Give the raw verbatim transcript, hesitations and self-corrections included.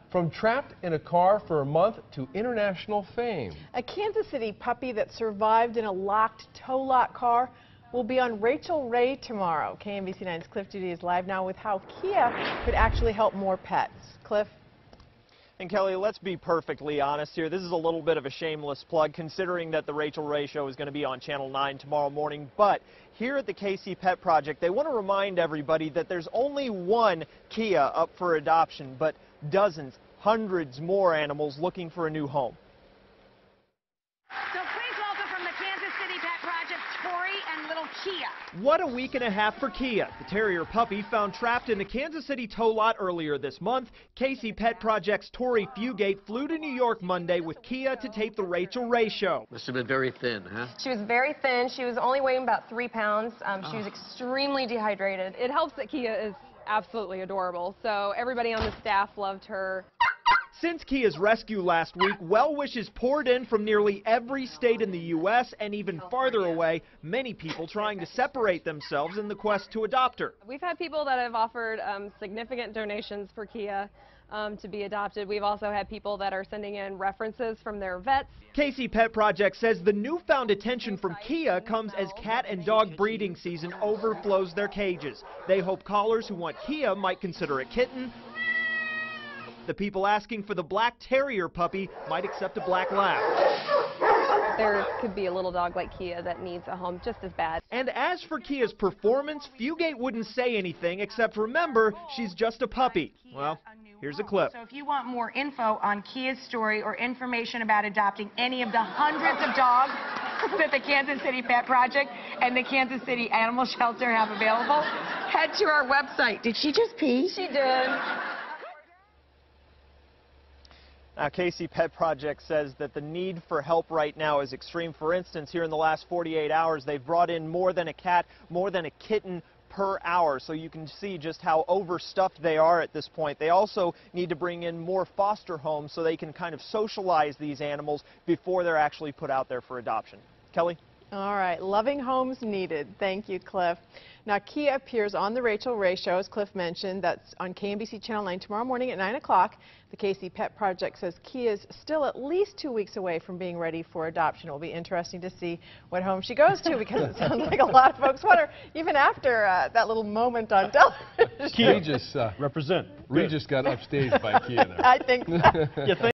From trapped in a car for a month to international fame. A Kansas City puppy that survived in a locked tow lot car will be on Rachel Ray tomorrow. K M B C nine's Cliff Judy is live now with how Kia could actually help more pets. Cliff? And Kelly, let's be perfectly honest here. This is a little bit of a shameless plug considering that the Rachel Ray Show is going to be on Channel nine tomorrow morning. But here at the K C Pet Project, they want to remind everybody that there's only one Kia up for adoption, but dozens, hundreds more animals looking for a new home. So please welcome from the Kansas City Pet Project, Tori and little Kia. What a week and a half for Kia. The terrier puppy found trapped in the Kansas City tow lot earlier this month. K C Pet Project's Tori Fugate flew to New York Monday with Kia to tape the Rachel Ray Show. Must have been very thin, huh? She was very thin. She was only weighing about three pounds. Um, she was extremely dehydrated. It helps that Kia is absolutely adorable, so everybody on the staff loved her. Since Kia's rescue last week, well wishes poured in from nearly every state in the U S and even farther away, many people trying to separate themselves in the quest to adopt her. We've had people that have offered um, significant donations for Kia um, to be adopted. We've also had people that are sending in references from their vets. K C Pet Project says the newfound attention from Kia comes as cat and dog breeding season overflows their cages. They hope callers who want Kia might consider a kitten. The people asking for the black terrier puppy might accept a black lab. There could be a little dog like Kia that needs a home just as bad. And as for Kia's performance, Fugate wouldn't say anything except remember, she's just a puppy. Well, here's a clip. So if you want more info on Kia's story or information about adopting any of the hundreds of dogs that the Kansas City Pet Project and the Kansas City Animal Shelter have available, head to our website. Did she just pee? She did. Now, K C Pet Project says that the need for help right now is extreme. For instance, here in the last forty-eight hours, they've brought in more than a cat, more than a kitten per hour. So you can see just how overstuffed they are at this point. They also need to bring in more foster homes so they can kind of socialize these animals before they're actually put out there for adoption. Kelly? All right, loving homes needed. Thank you, Cliff. Now, Kia appears on the Rachel Ray Show, as Cliff mentioned. That's on K M B C Channel nine tomorrow morning at nine o'clock. The K C Pet Project says Kia is still at least two weeks away from being ready for adoption. It will be interesting to see what home she goes to, because it sounds like a lot of folks want her, even after uh, that little moment on television. Regis, uh, Represent. Regis got upstaged by Kia there. I think so. You think